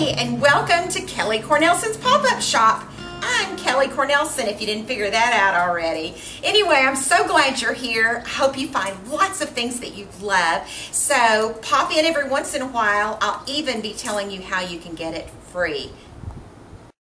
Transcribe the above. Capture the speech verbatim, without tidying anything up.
Hey, and welcome to Kelly Cornelson's Pop-Up Shop. I'm Kelly Cornelson, if you didn't figure that out already. Anyway, I'm so glad you're here. I hope you find lots of things that you love. So pop in every once in a while. I'll even be telling you how you can get it free.